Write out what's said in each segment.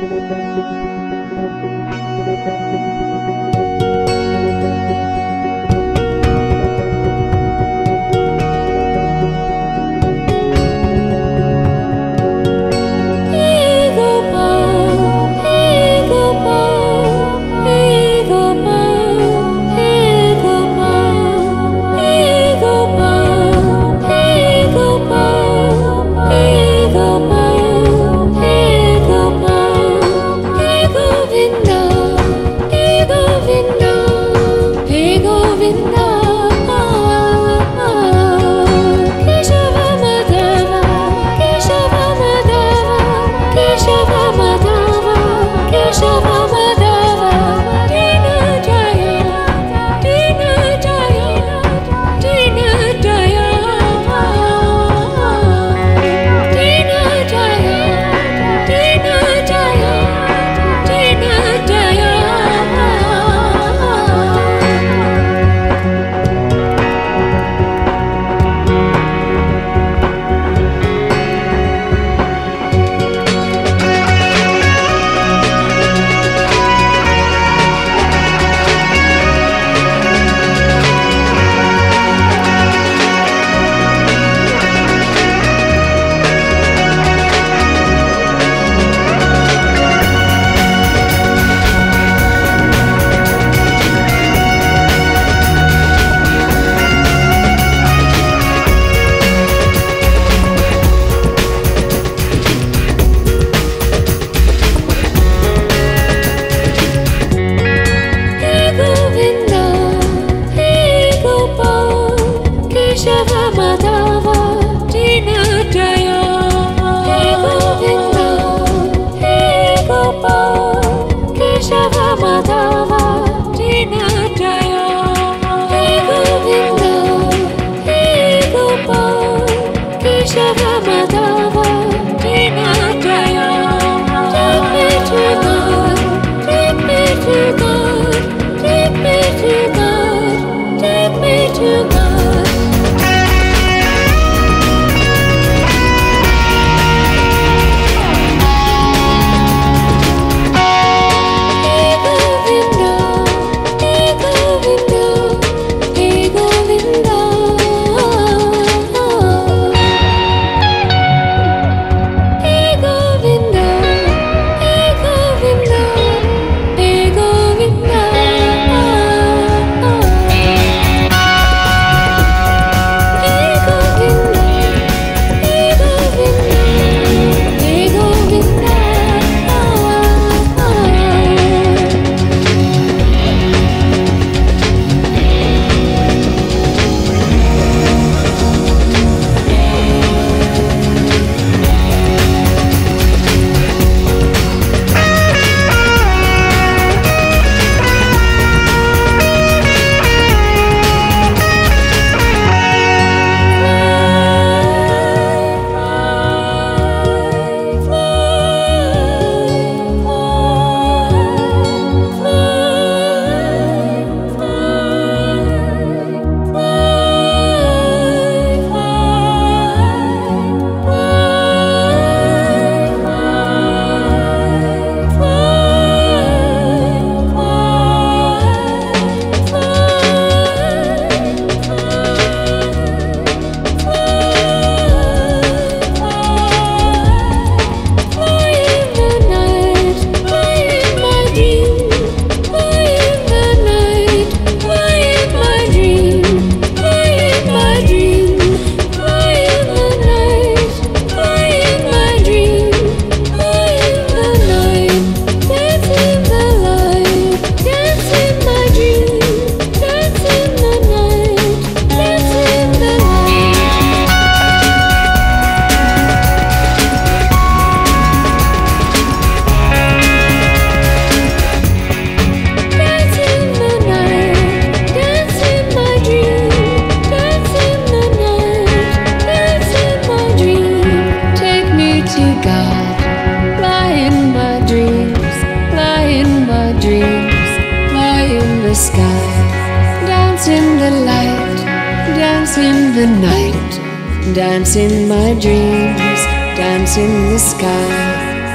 the night, dance in my dreams, dance in the sky,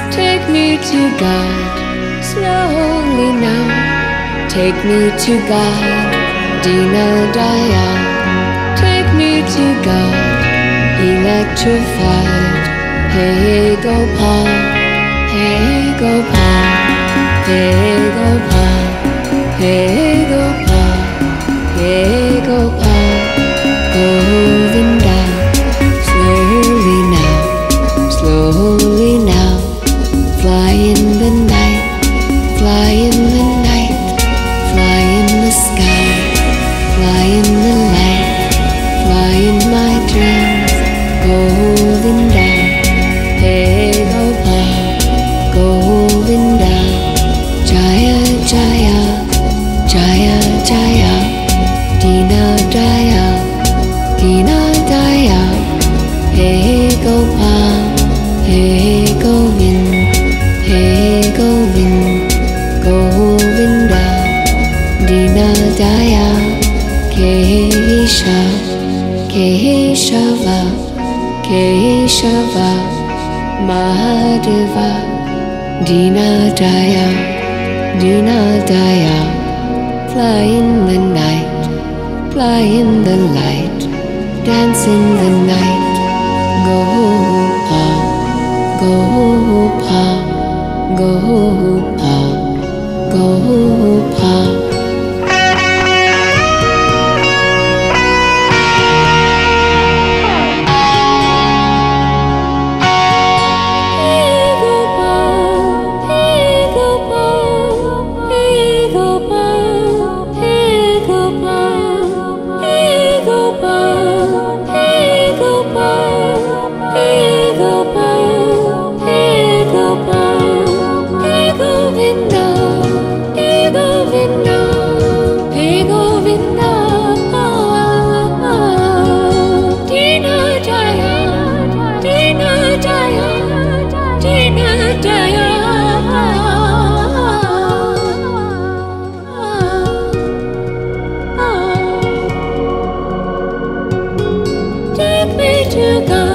take me to God, slowly now. Take me to God, Dina Daya. Take me to God, electrified. Hey Gopal, hey Gopal, hey Gopal, hey Gopal, hey Gopal. Govinda, slowly now, fly in the night, fly in the night, fly in the sky, fly in the light, fly in my dreams. Govinda, hey Gopal, Govinda, Jaya Jaya, Jaya Jaya, Dina Daya, Dina Daya. Hey Gopal, hey Govind, hey Govind, Govinda, Dina Daya, Kesha, Keshava, Keshava, Mahadeva, Dina Daya, Dina Daya. Fly in the night, fly in the light, dance in the night. Gopal, Gopal, Gopal, Gopal. Take me to God.